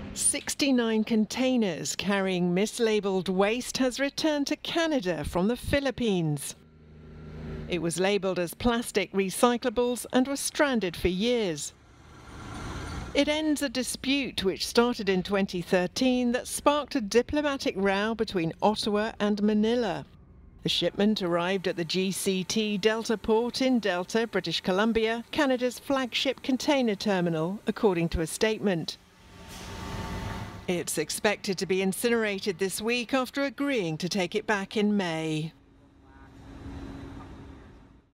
69 containers carrying mislabeled waste has returned to Canada from the Philippines. It was labelled as plastic recyclables and was stranded for years. It ends a dispute which started in 2013 that sparked a diplomatic row between Ottawa and Manila. The shipment arrived at the GCT Delta port in Delta, British Columbia, Canada's flagship container terminal, according to a statement. It's expected to be incinerated this week after agreeing to take it back in May.